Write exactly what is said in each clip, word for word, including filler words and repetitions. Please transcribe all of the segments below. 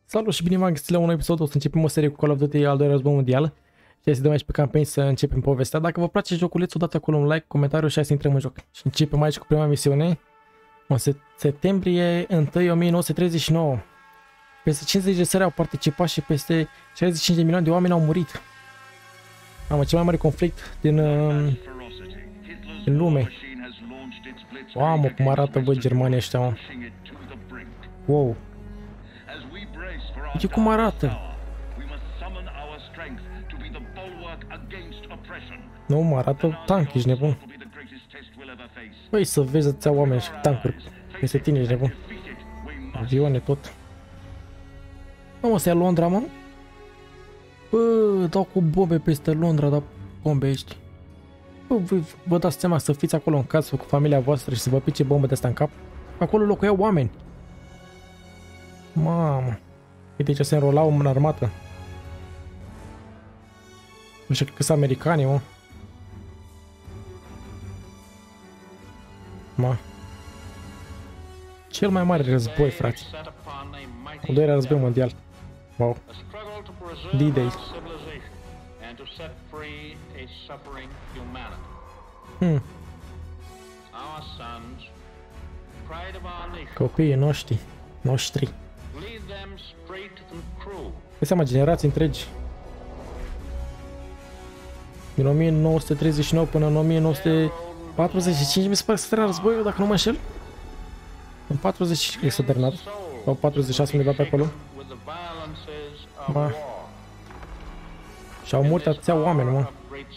Salut și bine v-am găsit la un episod. O să începem o serie cu Call of Duty al doilea război mondial. Și să dăm aici pe campanii să începem povestea. Dacă vă place joculețul, dați acolo un like, comentariu și hai să intrăm în joc. Și începem aici cu prima misiune. În septembrie întâi o mie nouă sute treizeci și nouă. Peste cincizeci de țări au participat și peste șaizeci și cinci de milioane de oameni au murit. Am cel mai mare conflict din, uh, din lume. Mamă, cum arată, bă, Germania ăștia, mă. Wow. Uite cum arată. Nu, mă arată tank, ești nebun. Păi să vezi atâția oameni și tancuri peste tine, ești nebun. Avioane tot. Mă, mă, să ia Londra, mă? Bă, dau cu bombe peste Londra, dau bombe ești. Bă, vă, vă dați seama să fiți acolo în casă cu familia voastră și să vă pice bombe de astea în cap? Acolo locuiau oameni. Mamă. Uite ce se înrolau în armată. Nu știu că sunt americani, mă. Ma. Cel mai mare război, frate. Al doilea război mondial. Wow. D-Day. Hmm. Copiii noștri. Noștri. Dă seama, generații întregi. Din o mie nouă sute treizeci și nouă până în o mie nouă sute patruzeci și cinci mi se pare că s-a terminat războiul, dacă nu mă înșel. În patruzeci și cinci s-a terminat. Sau patruzeci și șase undeva pe acolo. Ma. Și-au murit atâția oameni, mă.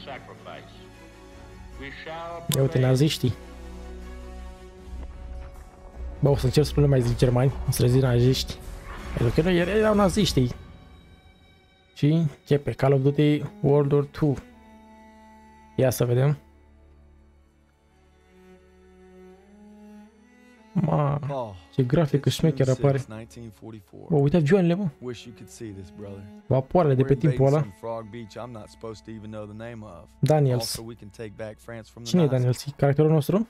Ia uite, naziștii. Bă, o să încerc să nu le mai zic germani, o să le zic naziști. Pentru că nu erau naziștii. Și începe Call of Duty World War doi. Ia să vedem. Ma, ce grafică șmecheră apare. Bă, uite avioanele, mă. Vapoarele de pe timpul ăla. Daniels. Cine e Daniels? E caracterul nostru?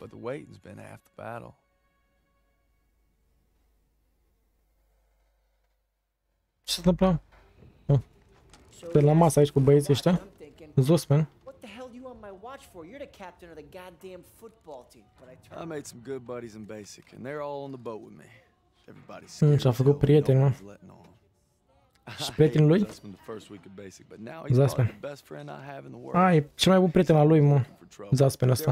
Ce se întâmplă? Oh. Pe la masă aici cu băieții ăștia. Zosman. You're the captain of the goddamn football team, but I I made some good buddies in basic, and they're all on the boat with me. Everybody's scared. Și-a făcut prieteni, mă. Și prietenul lui? Zaspen. A, e cel mai bun prieten al lui, mă. Zaspen ăsta.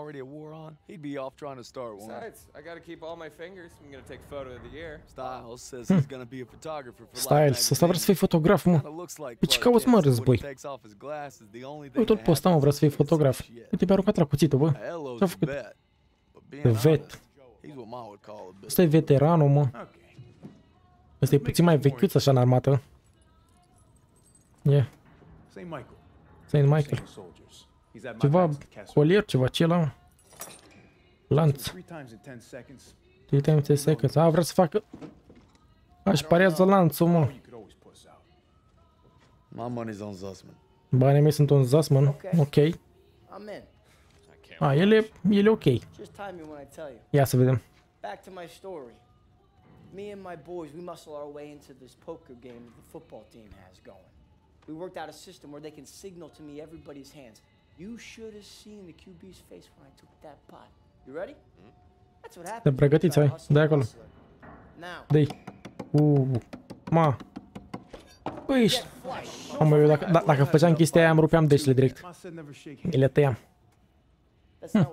Styles, ăsta vrea să fii fotograf, mă. Pe ce cauți, mă, război? Eu tot pe ăsta, mă, vrea să fii fotograf. Uite, mi-a aruncat la cuțitul, bă. Ce-a făcut? Vet. Ăsta e veteranul, mă. Ăsta e puțin mai vechiuț așa în armată. Yeah. Saint Michael. Ceva colier, ceva ce la lanț. trei times ten seconds. A, vrea să facă... Aș parează lanțul, mă. Banii mei sunt un Zasman. Ok. A, el e, el e ok. Ia să vedem. Me and my boys, we muscle our way into this poker game that the football team has going. We worked out a system where they can signal to me everybody's hands. You should have seen the Q B's face when I took that pot. You ready? That's what happened. Te pregătiți, hai. Dai acolo. Dă-i. Uuu. Ma. Băi, ești... Mamă, eu dacă, dacă făceam chestia aia, îmi rupeam deștile direct. Mi le tăiam. Hm.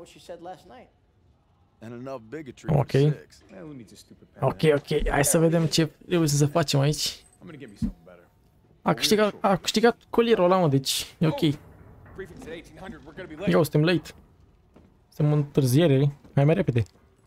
Ok. Ok, ok. Hai să vedem ce trebuie să facem aici. A câștigat, a câștigat colierul ăla, mă, deci e ok. Eu, suntem late. Suntem în întârziere. Hai mai repede.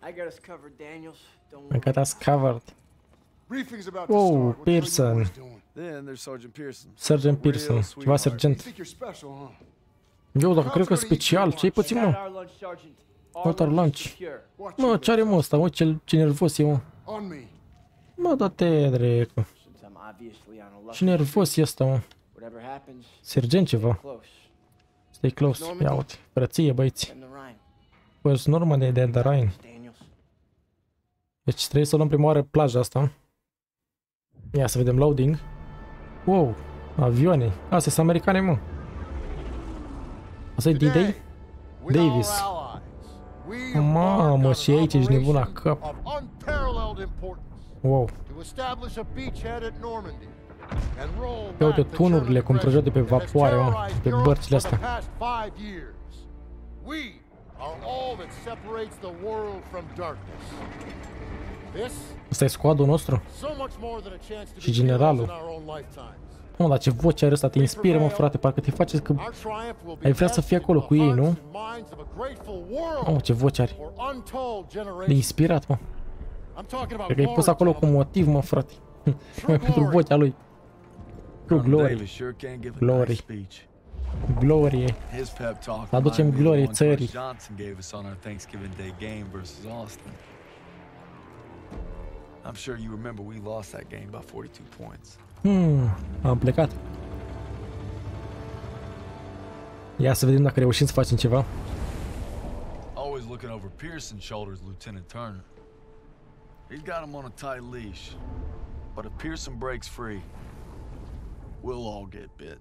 I got us covered. Wow, Pearson. Sergeant Pearson. Ceva sergent. Eu, dacă cred că e special, ce-i puțin, mă? Motor lunch. Mă, ce are, mă, ăsta, mă, ce, ce nervos e, mă. Mă, da-te, drecu. Ce nervos e ăsta, mă. Sergent ceva. Stay close. Ia uite, frăție, băieți. Bă, sunt urmă de de Ryan. Deci trebuie să luăm prima oară plaja asta. Ia să vedem loading. Wow, avioane. Astea sunt americane, mă. Asta e D-Day? Davis. Mamă, și aici ești nebun la cap. Wow. Ia uite tunurile cum trăgeau de pe vapoare, mă, pe bărțile astea. Ăsta e squadul nostru? Și generalul? Mă, dar ce voce are ăsta, te inspiră, mă, frate, parcă te face că ai vrea să fii acolo cu ei, nu? Mă, ce voce are. De inspirat, mă. Cred că ai pus acolo cu motiv, mă, frate. Pentru vocea lui. True glory. Glory. Glorie. Să aducem glorie țării. I'm sure you remember we lost that game by forty-two points. Hmm, am plecat. Ia să vedem dacă reușim să facem ceva. Always looking over Pearson's shoulders, Lieutenant Turner. He's got him on a tight leash. But if Pearson breaks free, we'll all get bit.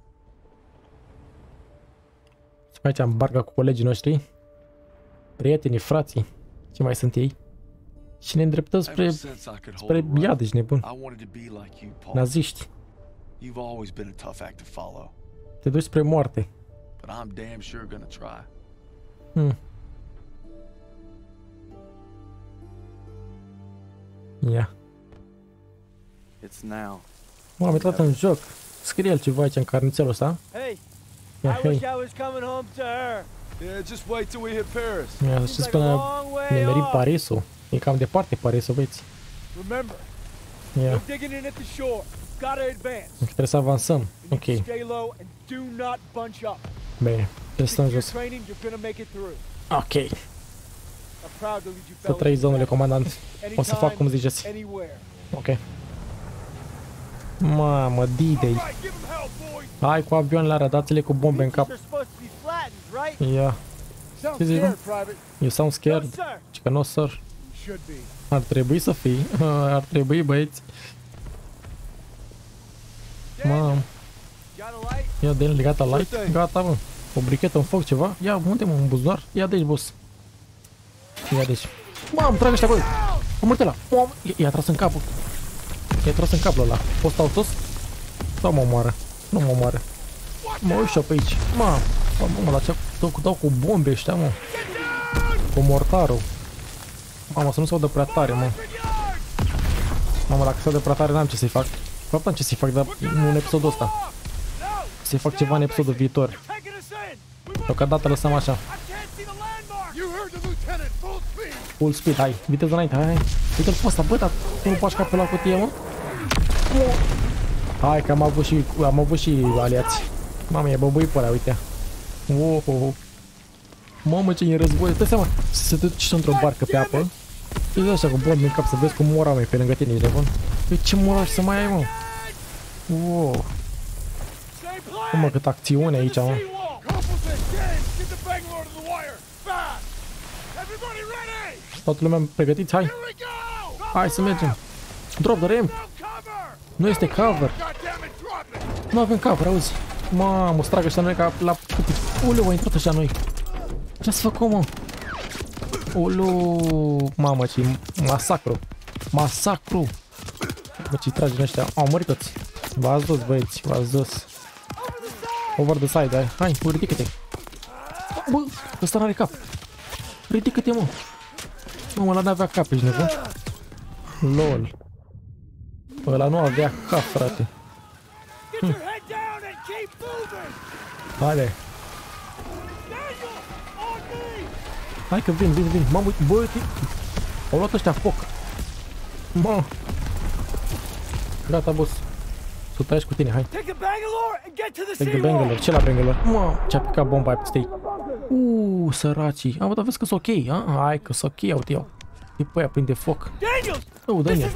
Și aici am barca cu colegii noștri. Prietenii, frații. Ce mai sunt ei? Și ne îndreptăm spre, spre iad, ești nebun. Naziști. Te duci spre moarte. Hmm. Ia. Mă, am intrat în joc. Scrie el ceva aici în carnițelul ăsta. Ia, hei. Ia, să știți până ne merim Parisul. E cam departe Parisul, băieți. Ia. Trebuie să avansăm. Ok. Bine, trebuie să stăm jos. Ok. Să trăiți, domnule comandant. O să fac cum ziceți. Ok. Mamă, D-Day. Hai cu avioanele alea, dați-le cu bombe în cap. Ia. Ce zici, bă? You sound scared? Ci că nu, sir. Ar trebui să fii. Ar trebui, băieți. Mamă. Ia de el, gata, light. Gata, mă. O brichetă, un foc, ceva. Ia, unde, mă, un buzunar? Ia de aici, boss. Ia de aici. Mamă, trag ăștia, băi. Am murit ăla. I-a tras în capul. I-a tras în capul ăla. Poți stau sus? Sau mă omoară? Nu mă omoară. Mă uit și pe aici. Mamă. Mamă, la ce dau cu bombe ăștia, mă. Cu mortarul. Mamă, să nu se audă prea tare, mă. Mamă, dacă se audă prea tare, n-am ce să-i fac. De fapt, am ce să-i fac, dar nu în episodul ăsta. Să-i fac ceva în episodul viitor. Deocamdată lăsăm așa. Full speed, hai, viteză înainte, hai, hai. Uite-l pe ăsta, bă, dar tu nu faci capul la cutie, mă? Hai, că am avut și, am avut și aliați. Mamă, e băbui pe ăla, uite. Oh, oh, oh. Mamă, ce e război, dă seama, să te duci într-o barcă pe apă. Îți dă așa cu bombe în cap să vezi cum mor oameni pe lângă tine, ești nebun? Păi ce moraj să mai ai, mă? Wow. Mă, cât acțiune aici, mă. Toată lumea pregătiți, hai. Hai să mergem. Drop the ramp. Nu este cover. Nu avem cover, auzi. Mamă, stragă ăștia noi ca la... Uleu, a intrat ăștia noi. Ce-ați făcut, mă? Uleu. Mamă, ce masacru. Masacru. Bă, ce-i tragi în ăștia. Au murit toți. V-ați dus, băieți, v-ați dus. Over the side, hai. Hai, ridică-te. Bă, ăsta n-are cap. Ridică-te, mă. Mă, ăla n-avea cap, ești nebun? Lol. Ăla nu avea cap, frate. Hm. Haide. Hai că vin, vin, vin. Mamă, bă, uite. Au luat ăștia foc. Mă. Gata, boss. Să taiești cu tine, hai. Take the Bangalore. Ce la Bangalore? Mă, ce-a picat bomba aia peste ei. Uuu, săracii. Am văzut, vezi că s-ok, a? Hai că s-ok, uite eu. E pe aia, prinde foc. Oh, Daniel.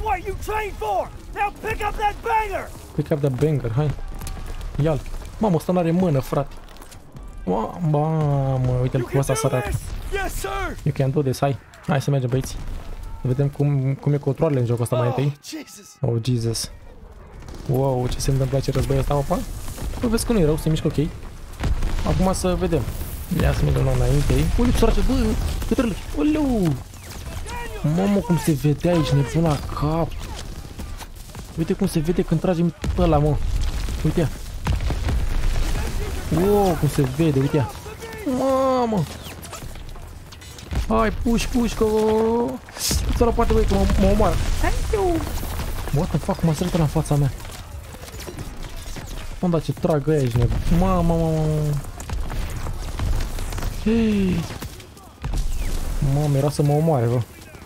Pick up that banger, hai. Ia-l. Mamă, ăsta n-are mână, frate. Mamă, uite-l cu ăsta sărac. You can do this, hai. Hai să mergem, băieți. Să vedem cum, cum e controlele în jocul ăsta mai întâi. Oh, Jesus. Wow, ce se întâmplă ce război ăsta, opa? Bă, vezi că nu e rău, se mișcă ok. Acum să vedem. Ia să mergem înainte. Ui, sărace, bă, cătrăle. Oleu! Mamă, cum se vede aici, nebun la cap. Uite cum se vede când tragem pe ăla, mă. Uite ia. Wow, cum se vede, uite ia. Mamă! Hai, puși, puși, că... Să la poate, băi, că mă omoară. What the fuck, mă sărită la fața mea. Mă, dar ce trag ăia aici, nebun. Mamă, mamă, mamă. Hei. Mamă, era să mă omoare, bă.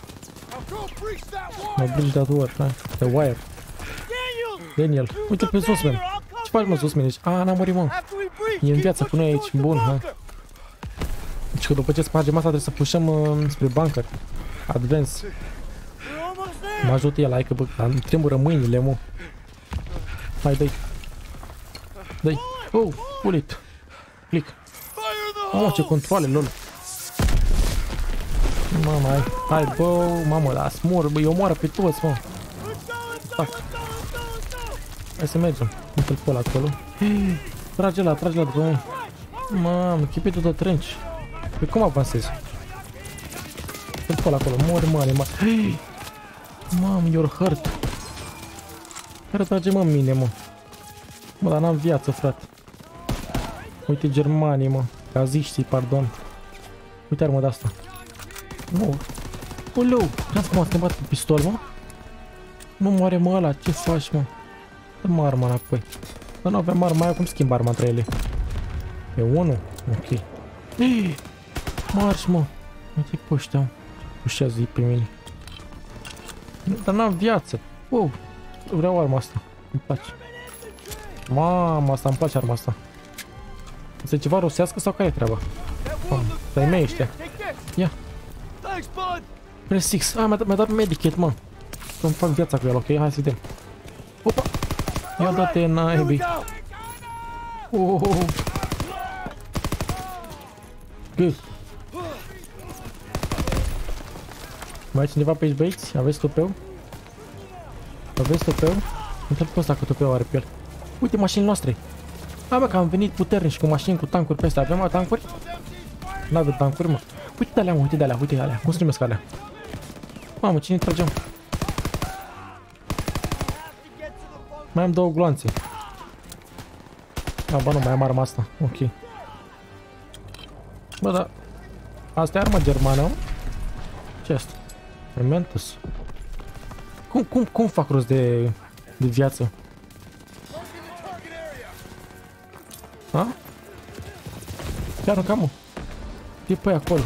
Mă bridge that wire, hai. The wire. Daniel, uite pe Zussman. Ce faci, mă, Zussman aici? A, n-a murit, mă. E în viață cu noi aici, bun, hai. Deci că după ce spargem asta trebuie să pușăm uh, spre bunker. Advance. Mă ajută el, hai că bă, îmi tremură mâinile, mă. Hai, dă-i. Dă-i. Oh, bullet. Click. Mamă, ce controale, lol. Mamă, hai. Hai, bă, mamă, da, smor, bă, eu omoară pe toți, mă. Tac. Hai să mergem. Uite-l pe ăla acolo. Trage la, trage la după noi. Mamă, chipitul de trenci. Păi cum avansezi? Uite-l pe ăla acolo, mori, mă, anima. Mamă, you're hurt. Care trage, mă, în mine, mă. Mă, dar n-am viață, frate. Uite germanii, mă. Caziștii, pardon. Uite armă de asta. Nu. Oleu, vreau să mă schimbat cu pistol, mă? Nu moare, mă, ăla, ce faci, mă? Dă-mă arma înapoi. Dar nu aveam arma aia, cum schimb arma între ele? E unu? Ok. Marș, mă. Uite-i pe ăștia, mă. Pușează ei pe mine. Dar n-am viață. Wow. Vreau arma asta. Îmi place. Mamă, asta îmi place arma asta. Este ceva rusească sau care e treaba? Dar-i mei ăștia. Ia. Press six. Ah, mi-a dat medikit, mă. Să-mi fac viața cu el, ok? Hai să vedem. Opa! Ia dă-te, naibii. Oh. Good. Mai e cineva pe aici, băieți? Aveți tupeu? Aveți tupeu? Întreb pe ăsta că tupeu are pe el. Uite mașinile noastre. A, bă, că am venit puternici cu mașini, cu tancuri pe astea. Avem mai tancuri? N-avem tancuri, mă. Uite de alea, mă, uite de alea, uite de alea. Cum se numesc alea? Mamă, cine tragem? Mai am două gloanțe. A, bă, nu, mai am arma asta. Ok. Bă, dar... Asta e arma germană, mă? Ce asta? Mementos. Cum, cum, cum fac rost de, de viață? Ha? Chiar nu cam, e pe acolo.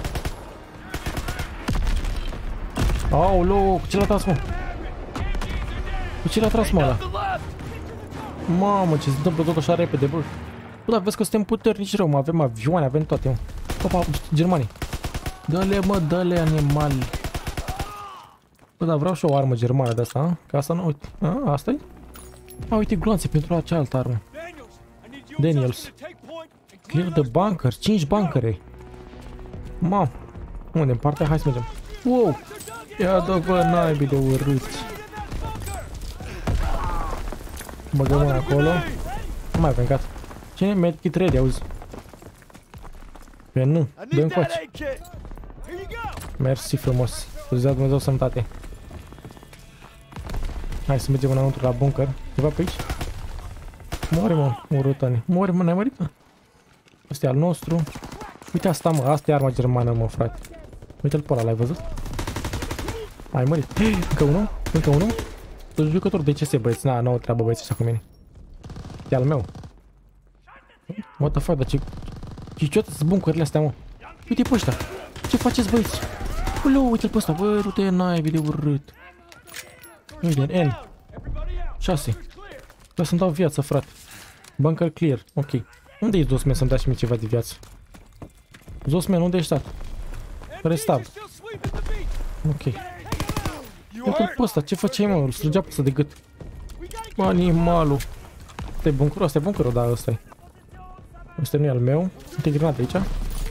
Aoleu, cu ce l-a tras, mă? Cu ce l-a tras, mă, ăla? Mamă, ce se întâmplă tot așa repede, bă. Bă, dar vezi că suntem puternici rău, mă. Avem avioane, avem toate, mă. Opa, germanii. Dă-le, mă, dă-le, animali. Bă, dar vreau și o armă germană de asta, a? Că asta nu, uite. A, asta-i? A, uite gloanțe pentru la cealaltă armă. Daniels. Clear the bunker. cinci bunkere. Mam. Unde? În partea? Hai să mergem. Wow. Ia dă, bă, naibii de urâți. Băgăm mâna acolo. Nu mai avem, gata. Cine? Medkit ready, auzi. Pe nu. Dă încoace. Mersi frumos. Să-ți dea Dumnezeu sănătate. Hai să mergem înăuntru la bunker. Ceva pe aici? Moare, mă, urâtani. Moare, mă, n-ai mărit, mă? Asta e al nostru. Uite asta, mă, asta e arma germană, mă, frate. Uite-l pe ăla, l-ai văzut? Ai mărit. Încă unul? Încă unul? Sunt jucător de C S, băieți. Na, n-au treabă, băieți, așa cu mine. E al meu. What the fuck, dar ce... Ce ciudate sunt buncurile astea, mă? Uite pe ăștia. Ce faceți, băieți? Uleu, uite-l pe ăsta, bă, uite, naibii de urât. Uite, N. șase. Vreau să-mi dau viață, frate. Bunker clear, ok. Unde e Zussman să-mi dea și mie ceva de viață? Zussman, unde ești, tată? Restab. Ok. Uite-l pe ăsta, ce făceai, mă? Îl strângea pe ăsta de gât. Animalul. Asta e bunkerul, asta e bunkerul, da, ăsta e. Ăsta nu e al meu. Uite granate aici.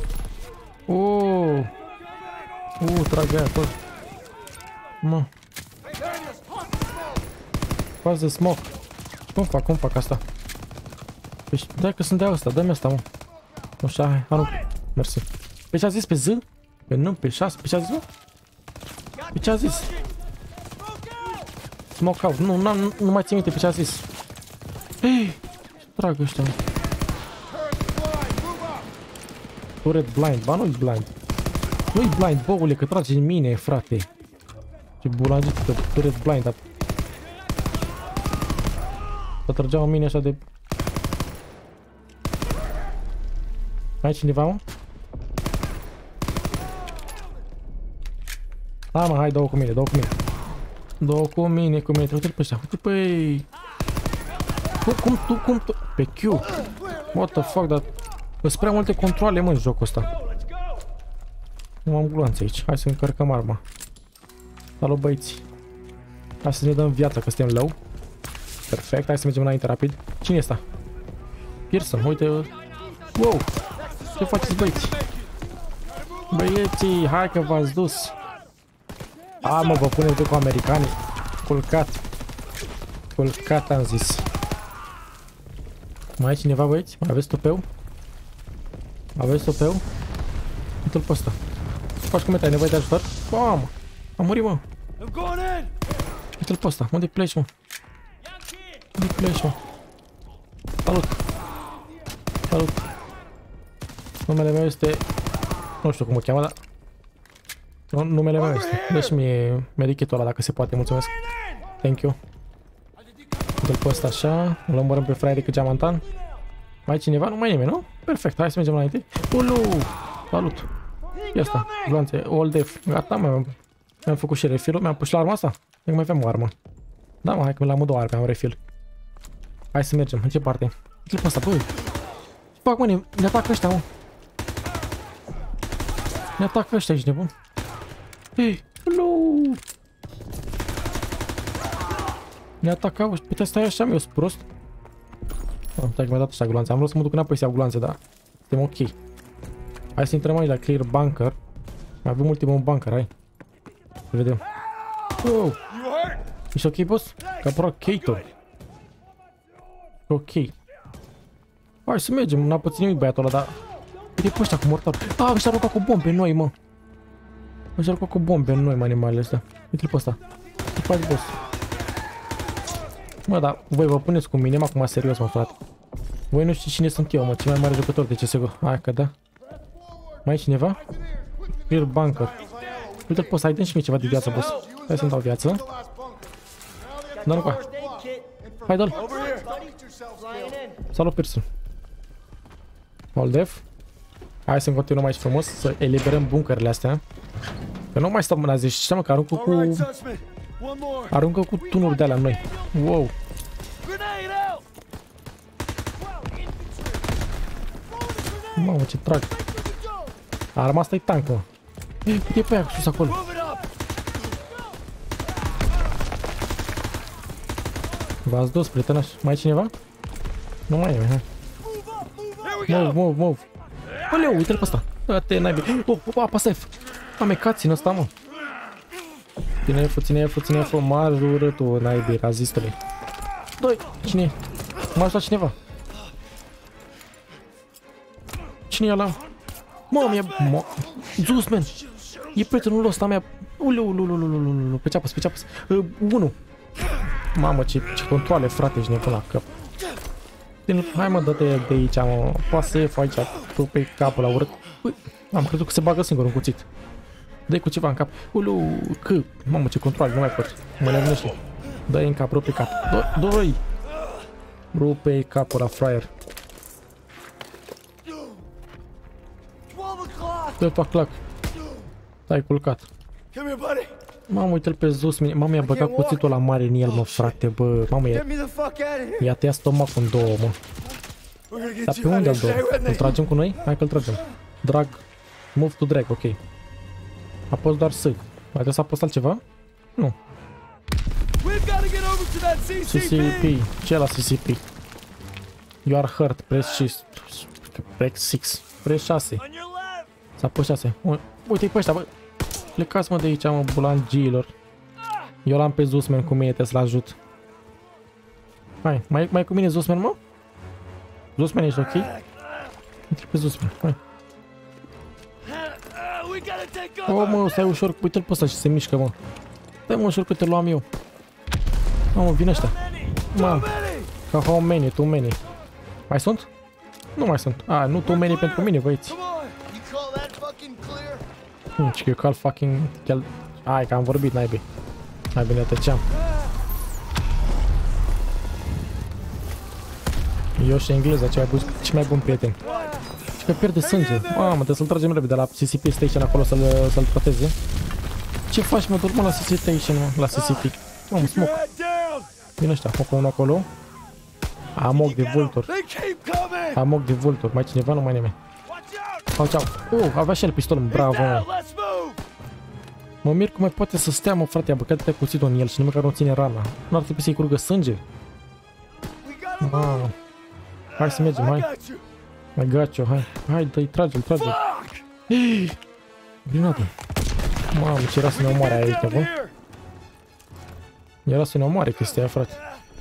Oh. Uh, trag aia acolo. Mă. Where's the smoke? Cum fac, cum fac asta? Păi, dai că sunt de asta, dă-mi asta, mă. Nu știu, hai, arunc. Mersi. Pe ce a zis, pe Z? Pe nu, pe șase, pe ce a zis, mă? Pe ce a zis? Smoke out, nu, nu, nu, nu mai țin minte pe ce a zis. Ei, ce drag ăștia, mă. Turret blind, ba nu-i blind. Nu-i blind, băule, că trage în mine, frate. Ce bulangit, că turret blind, dar... Să trăgeau în mine așa de... Mai e cineva, mă? Hai, mă, hai, dă-o cu mine, dă-o cu mine. Dă-o cu mine, cu mine, uite-l pe ăștia, uite, păi... Cum, cum tu, cum tu... Pe Q. What the fuck, dar... Sunt prea multe controle, mă, în jocul ăsta. Nu am gloanțe aici, hai să încărcăm arma. Salut, băieți. Hai să ne dăm viața, că suntem low. Perfect, hai să mergem înainte rapid. Cine e ăsta? Pearson, uite... Wow! Ce faceți, băieți? Băieții, hai că v-ați dus. A, mă, vă puneți cu americanii. Culcat. Culcat, am zis. Mai e cineva, băieți? Mai aveți tupeu? Aveți tupeu? Uite-l pe ăsta. Faci cum ai nevoie de ajutor? Bam! Am murit, mă. Uite-l pe ăsta. Unde pleci, mă? Unde pleci, mă? Salut! Salut! Numele meu este... Nu știu cum o cheamă, dar... Numele meu este. Dă-și mie medichetul ăla dacă se poate, mulțumesc. Thank you. Uite-l pe ăsta așa. Îl omorâm pe fraierii cu geamantan. Mai e cineva? Nu mai e nimeni, nu? Perfect, hai să mergem înainte. Ulu! Salut! Ia asta, gloanțe, all def. Gata, mă. Mi-am făcut și refill-ul, mi-am pus la arma asta. Cred că mai avem o armă. Da, mă, hai că mi-am două arme, am refill. Hai să mergem, în ce parte? Uite-l pe ăsta, băi. Ce fac, mă, ne, ne atacă ăștia, mă. Ne atacă ăștia, ești nebun. Ei, ulu! Ne atacă ăștia, putea stai așa, mi-o prost. Am oh, mi-a dat așa gloanțe, am vrut să mă duc înapoi să iau gloanțe, dar suntem ok. Hai să intrăm aici la clear bunker. Mai avem ultimul bunker, hai. Să vedem. Wow! Ești ok, boss? Caprocator. Ok. Hai să mergem, n-a pățit nimic băiatul ăla, dar... Uite pe ăștia cu mortar. Ah, ăștia aruncat cu bombe în noi, mă. Ăștia aruncat cu bombe în noi, mă, animalele astea. Uite-l pe ăsta. Ce faci, boss? Mă, dar voi vă puneți cu mine, mă, acum serios, mă, frate. Voi nu știți cine sunt eu, mă, cel mai mare jucător de C S G O. Hai că da. Mai e cineva? Clear bunker. Uite-l pe ăsta, hai, dă-mi și mie ceva de viață, boss. Hai să-mi dau viață. Da-l cu aia. Hai, dă-l. Salut, Pearson. All def. Hai să continuăm aici frumos, să eliberăm bunkerele astea. Că nu mai stau mâna zi, știi, mă, că aruncă cu... Aruncă cu tunuri de alea în noi. Wow. Mamă, ce trag. Arma asta e tank, mă. Ei, uite pe aia sus acolo. V-ați dus, prietenoși. Mai e cineva? Nu mai e, hai. Move, move, move. Oleu, uite-l pe ăsta. Dă-te, naibii. Oh, oh, apasă F. Ame, cutscene ăsta, mă. Ține F, ține F, ține F, marjură tu, naibii, razistului. Doi, cine e? M-a ajutat cineva. Cine e ăla? Mă, mi-a... Mă... Zeus, man. E prietenul ăsta mea. Uleu, uleu, uleu, uleu, uleu. Pe ce apăs, pe ce apăs. Uh, unu. Mamă, ce, ce controle, frate, ești nebun la cap. Hai, mă, dă-te de aici, mă. Poate să ief aici, tu pe capul la urât. Ui, am crezut că se bagă singur în cuțit. Dă-i cu ceva în cap. Uleu, că... Mamă, ce controle, nu mai pot. Mă nebunește. Dă-i în cap, rupe cap. Doi! Rupe capul la fraier. Dă-i pe clac. Stai culcat. Mamă, uite-l pe Zeus. Mamă, i-a băgat cuțitul la mare în el, mă, frate, bă. Mamă, i-a tăiat stomacul în două, mă. Dar pe unde-l două? Îl tragem cu noi? Hai că-l tragem. Drag. Move to drag, ok. Apos doar S. Mai trebuie să apos altceva? Nu. C C P. Ce e la C C P? You are hurt. Press șase. Press șase. Press șase. S-a pus șase. Uite-i pe ăștia, bă. Plecați, mă, de aici, mă, bulangiilor. Eu l-am pe Zeus, man, cu mine, trebuie să-l ajut. Hai, mai, mai cu mine Zusman, mă? Zusman, ești ok? Intri pe Zusman, hai. O, mă, stai ușor, uite-l pe ăsta și se mișcă, mă. Stai, mă, ușor, că te luam eu. Mamă, vine ăștia. Mamă, ca how many, too many. Mai sunt? Nu mai sunt. A, nu too many pentru mine, băieți. Hmm, și că eu call fucking... Hai, că am vorbit, naibii. Mai bine tăceam. Eu și engleza, cel mai bun, cel mai bun prieten. Și că pierde sânge. Mamă, trebuie să-l tragem repede de la C C P Station acolo să-l să-l trateze. Ce faci, mă, dormă la C C P Station, mă, la C C P. Mamă, smoke. Vine ăștia, focă unul acolo. Amok de vultur. Amok de vultur. Mai cineva? Nu mai nimeni. Au, ceau. Uh, avea și el pistol, bravo, mă. Mă mir cum mai poate să stea, mă, frate, a băgat de cuțitul în el și nici măcar nu ține rana. Nu ar trebui să-i curgă sânge? Mamă. Hai să mergem, hai. Mai gacio, hai. Hai, dă-i, trage-l, trage-l. Grenadă. Mamă, ce era să ne omoare aici, nebun? Era să ne omoare chestia aia, frate.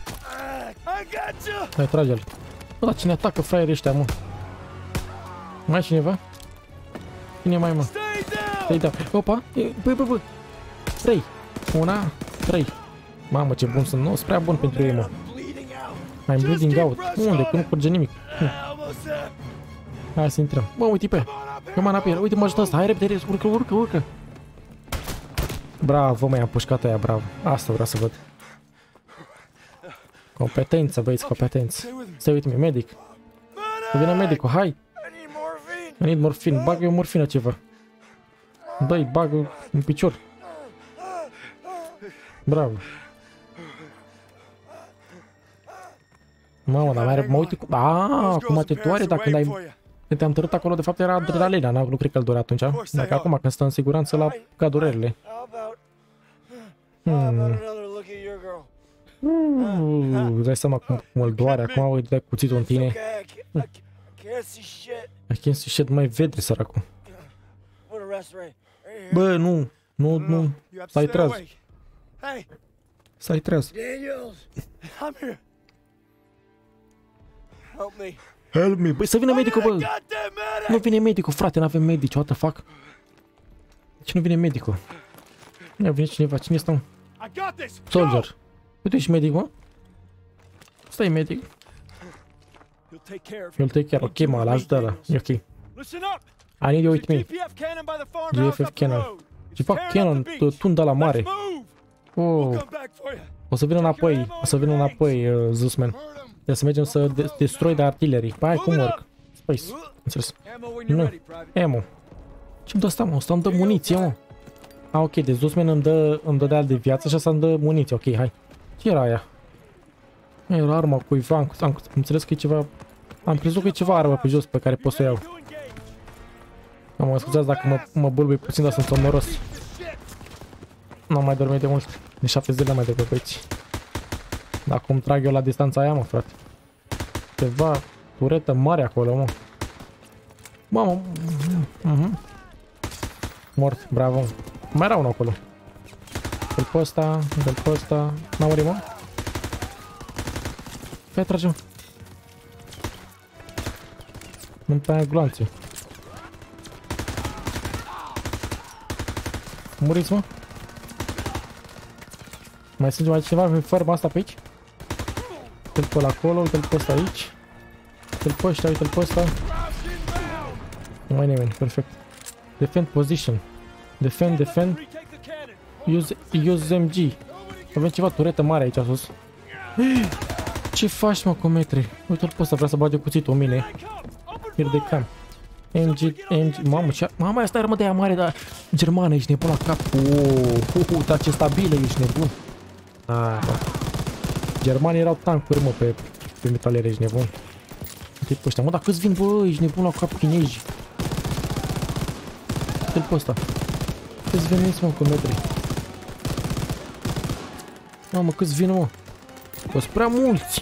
Hai, trage-l. Bă, dar cine atacă fraierii ăștia, mă? Mai cineva? Cine mai, mă? Stai, da. Opa! Bă, bă, bă! Trei! Una, trei. Mamă, ce bun sunt. Nu, sunt prea bun pentru ei, mă. I'm bleeding out. Unde? Că nu curge nimic. Hm. Hai să intrăm. Bă, uite pe. Come on up here. Uite, mă ajută asta. Hai repede, repede. Urcă, urcă, urcă. Bravo, mă, i-am pușcat aia, bravo. Asta vreau să văd. Competență, băieți, competență. Stai, uite-mi, medic. Că vine medicul, hai. I need morfin. Bagă eu morfină ceva. Dă-i, bagă în picior. Bravo. Mamă, dar mai mă uite cu... Aaaa, acum te doare dacă n-ai... Te-am tărât acolo, de fapt era adrenalina, nu cred că îl doare atunci. Dacă acum când stă în siguranță la ca durerile. Hmm. Uuu, dai seama cum, cum îl doare, acum uite dai cuțitul în tine. I can't see shit, mai vede săracul. Bă, nu, nu, nu, stai treaz. Stai treaz. Help me, băi, să vină medicul, bă. Nu vine medicul, frate, n-avem medici, what the fuck? Ce nu vine medicul? Nu vine cineva, cine este? Soldier. Uite și medic, mă. Stai, medic. You'll take care, ok, mă, lasă de ăla, e ok. I need you with me. G F F cannon. Ce fac cannon, tunda la mare. Oh. O să vină înapoi, o să vină înapoi, uh, Zusman. Trebuie să mergem să de destroy de artilerii. Păi, hai, cum work? Space, înțeles. Nu, ammo. Ce-mi dă asta, mă? Ăsta îmi dă muniție, mă. Ah, ok, deci Zusman îmi dă, îmi dă de alt de viață și asta îmi dă muniție, ok, hai. Ce era aia? Era arma cuiva, am, am înțeles că e ceva... Am crezut că e ceva armă pe jos pe care pot să o iau. Mă scuzați dacă mă, mă bâlbui puțin, dar sunt sonoros. Nu am mai dormit de mult. De șapte zile mai de pe băieți. Dar cum trag eu la distanța aia, mă, frate. Ceva turetă mare acolo, mă. Mamă. Uh-huh. Mort, bravo. Mai era unul acolo. Dă-l pe ăsta, dă-l pe ăsta. N-a murit, mă? Fai, trage-mă. Nu-mi pe aia gloanțe. Muriți, mă? Mai sunt mai ceva pe ferma asta pe aici? Uite-l pe ăla acolo, uite-l pe ăsta aici. Uite-l pe ăștia, uite-l pe ăsta. Nu mai nimeni, perfect. Defend position. Defend, defend. Use, use M G. Avem ceva turetă mare aici sus. Ce faci, mă, cu metri? Uite-l pe ăsta, vrea să bage cuțitul în mine. Pierde cam. M G, M G, mamă, ce... Mama, asta e armă de aia mare, dar... Germană, ești nebun la cap. Uuuu, uh, dar ce stabilă, ești nebun. Ah, bă. Germanii erau tancuri, mă, pe, pe metraliere, ești nebun. Uite pe ăștia, mă, dar câți vin, bă, ești nebun la cap, chinezi. Uite-l pe ăsta. Câți veniți, mă, cu metri? Mamă, câți vin, mă? Bă, sunt prea mulți.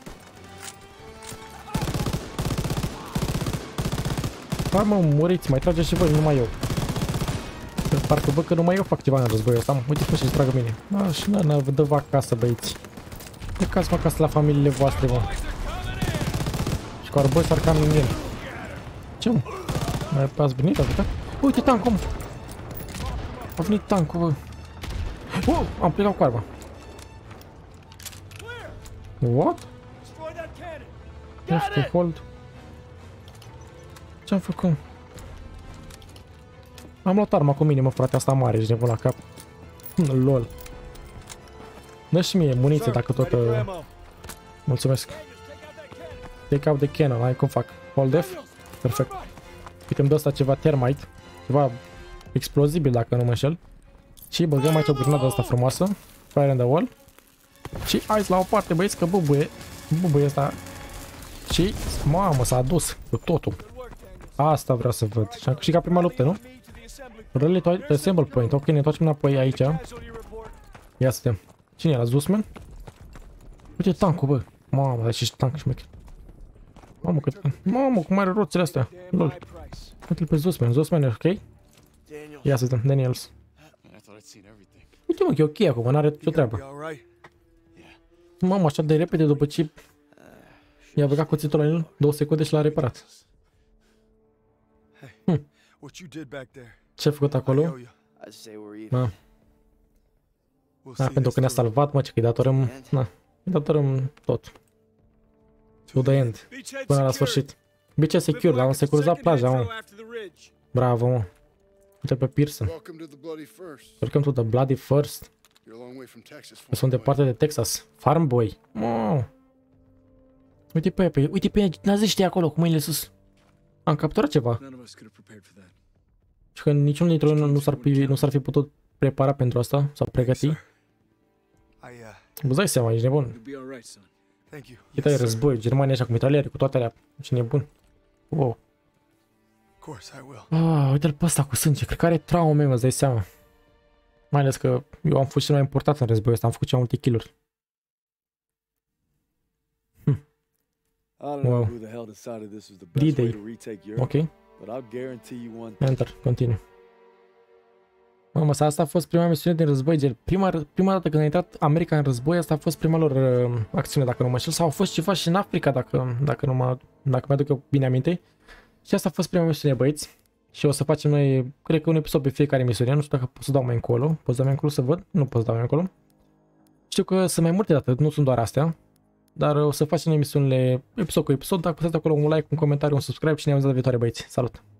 Hai, mă, muriți, mai trageți și voi, numai eu. Parcă văd că numai eu fac ceva în războiul ăsta, mă. Uite cum și-ți tragă mine. A, și na, na, vă dă acasă, băieți. Plecați mă acasă la familiile voastre, mă. Și cu arboi s-ar cam în el. Ce, mă? Mai ați venit, ați venit? Uite tancul, mă! A venit tancul, bă. Oh, am plecat cu arma. What? Este hold. Ce-am făcut? Am luat arma cu mine, mă, frate, asta mare, ești nebun la cap. Lol. Dă și mie muniție dacă tot... Uh... Mulțumesc. Take out the cannon, hai cum fac. Hold F? Perfect. Uite, îmi dă asta ceva termite. Ceva explozibil dacă nu mă înșel. Și băgăm aici o grenadă asta frumoasă. Fire in the wall. Și hai la o parte, băieți, că bubuie. Bubuie asta. Și, mamă, s-a dus cu totul. Asta vreau să văd. Și am câștigat prima luptă, nu? Rally to assemble point. Ok, ne întoarcem înapoi aici. Ia să vedem. Cine e la Zusman? Uite tancul, bă. Mamă, dar ce tank șmecher. Mamă, cât... Mamă, cum are roțile astea. Lol. Uite-l pe Zusman. Zusman e ok? Ia să vedem. Daniels. Uite, mă, că e ok acum, n-are ce treabă. Mamă, așa de repede după ce i-a băgat cuțitul la el, două secunde și l-a reparat. Hm. Ce-a făcut acolo? Na. Na, pentru că ne-a salvat, mă, ce că-i datorăm... Na, îi datorăm tot. To the end. Până la sfârșit. Beach secure, l-am securizat plaja, mă. Bravo, mă. Uite pe Pearson. Welcome to the bloody first. Eu sunt departe de Texas. Farm boy. Mă. Uite pe ea, uite pe ea, naziștii acolo, cu mâinile sus. Am capturat ceva. Și că niciunul dintre noi nu s-ar fi, nu s-ar fi putut prepara pentru asta, sau pregăti. Vă dai seama, ești nebun. Uite, e război, Germania așa cu mitraliere, cu toate alea. Ești nebun. Wow. Ah, uite-l pe ăsta cu sânge, cred că are traume, mă, dai seama. Mai ales că eu am fost cel mai important în războiul ăsta, am făcut cea multe kill-uri. Wow. D-Day. Ok. Enter, continue. Mamă, asta a fost prima misiune din război, gel. Prima, prima dată când a intrat America în război, asta a fost prima lor uh, acțiune, dacă nu mă înșel. Sau a fost ceva și în Africa, dacă, dacă nu mă, dacă mi-aduc eu bine aminte. Și asta a fost prima misiune, băieți. Și o să facem noi, cred că un episod pe fiecare misiune. Nu știu dacă pot să dau mai încolo. Pot să dau mai încolo să văd? Nu pot să dau mai încolo. Știu că sunt mai multe date, nu sunt doar astea. Dar o să facem emisiunile episod cu episod. Dacă apăsați acolo un like, un comentariu, un subscribe și ne vedem data viitoare, băieți. Salut!